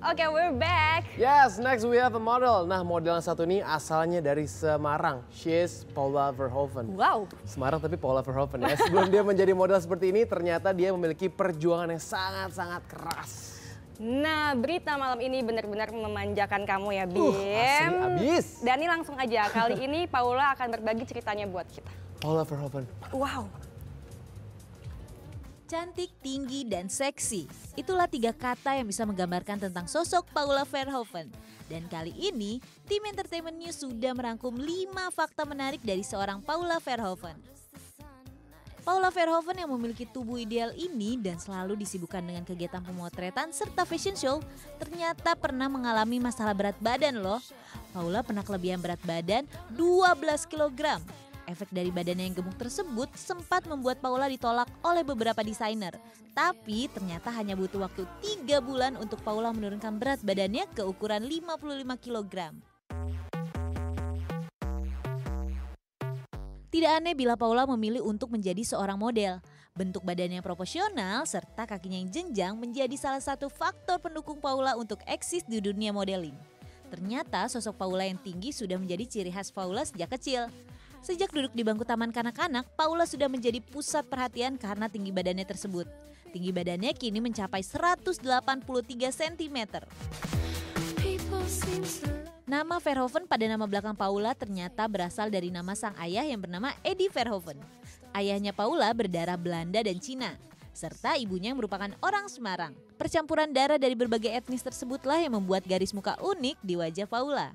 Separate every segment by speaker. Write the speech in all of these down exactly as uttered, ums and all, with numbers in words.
Speaker 1: Oke, okay, we're back.
Speaker 2: Yes, next we have a model. Nah, model yang satu ini asalnya dari Semarang. She is Paula Verhoeven.
Speaker 1: Wow.
Speaker 2: Semarang tapi Paula Verhoeven ya. Sebelum dia menjadi model seperti ini, ternyata dia memiliki perjuangan yang sangat-sangat keras.
Speaker 1: Nah, berita malam ini benar-benar memanjakan kamu ya, Bim.
Speaker 2: Uh, asli abis.
Speaker 1: Dan ini langsung aja, kali ini Paula akan berbagi ceritanya buat kita.
Speaker 2: Paula Verhoeven.
Speaker 1: Wow.
Speaker 3: Cantik, tinggi, dan seksi. Itulah tiga kata yang bisa menggambarkan tentang sosok Paula Verhoeven. Dan kali ini, tim Entertainment News sudah merangkum lima fakta menarik dari seorang Paula Verhoeven. Paula Verhoeven yang memiliki tubuh ideal ini dan selalu disibukkan dengan kegiatan pemotretan serta fashion show, ternyata pernah mengalami masalah berat badan loh. Paula pernah kelebihan berat badan dua belas kilogram. Efek dari badannya yang gemuk tersebut sempat membuat Paula ditolak oleh beberapa desainer. Tapi ternyata hanya butuh waktu tiga bulan untuk Paula menurunkan berat badannya ke ukuran lima puluh lima kilogram. Tidak aneh bila Paula memilih untuk menjadi seorang model. Bentuk badannya proporsional serta kakinya yang jenjang menjadi salah satu faktor pendukung Paula untuk eksis di dunia modeling. Ternyata sosok Paula yang tinggi sudah menjadi ciri khas Paula sejak kecil. Sejak duduk di bangku taman kanak-kanak, Paula sudah menjadi pusat perhatian karena tinggi badannya tersebut. Tinggi badannya kini mencapai seratus delapan puluh tiga sentimeter. Nama Verhoeven pada nama belakang Paula ternyata berasal dari nama sang ayah yang bernama Eddie Verhoeven. Ayahnya Paula berdarah Belanda dan Cina, serta ibunya yang merupakan orang Semarang. Percampuran darah dari berbagai etnis tersebutlah yang membuat garis muka unik di wajah Paula.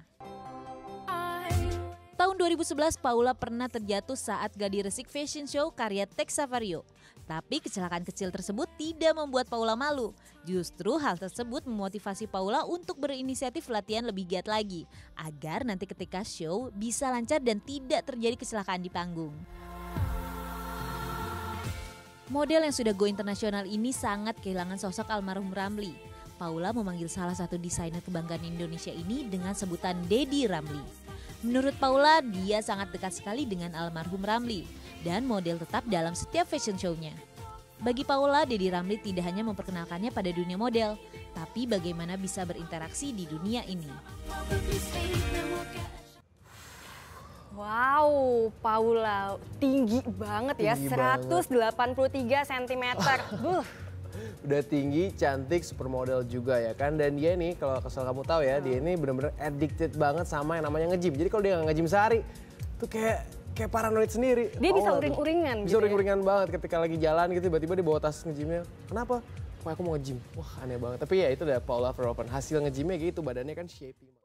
Speaker 3: Tahun dua ribu sebelas, Paula pernah terjatuh saat gladi resik fashion show karya Texa Vario. Tapi kecelakaan kecil tersebut tidak membuat Paula malu. Justru hal tersebut memotivasi Paula untuk berinisiatif latihan lebih giat lagi, agar nanti ketika show bisa lancar dan tidak terjadi kecelakaan di panggung. Model yang sudah go internasional ini sangat kehilangan sosok almarhum Ramli. Paula memanggil salah satu desainer kebanggaan Indonesia ini dengan sebutan Dedi Ramli. Menurut Paula, dia sangat dekat sekali dengan almarhum Ramli dan model tetap dalam setiap fashion show-nya. Bagi Paula, Dedi Ramli tidak hanya memperkenalkannya pada dunia model, tapi bagaimana bisa berinteraksi di dunia ini.
Speaker 1: Wow, Paula tinggi banget ya, tinggi seratus delapan puluh tiga sentimeter. Buh.
Speaker 2: Udah tinggi, cantik, supermodel juga ya kan. Dan dia nih kalau kesel kamu tahu ya, dia ini bener-bener addicted banget sama yang namanya nge-gym. Jadi kalau dia nggak nge-gym sehari, tuh kayak kayak paranoid sendiri.
Speaker 1: Dia bisa uring-uringan
Speaker 2: Bisa
Speaker 1: gitu
Speaker 2: uring-uringan
Speaker 1: ya?
Speaker 2: banget ketika lagi jalan gitu, tiba-tiba dia bawa tas nge-gymnya. Kenapa? Wah, aku mau nge-gym. Wah, aneh banget. Tapi ya itu udah Paula Verhoeven. Hasil nge-gymnya gitu, badannya kan shaping.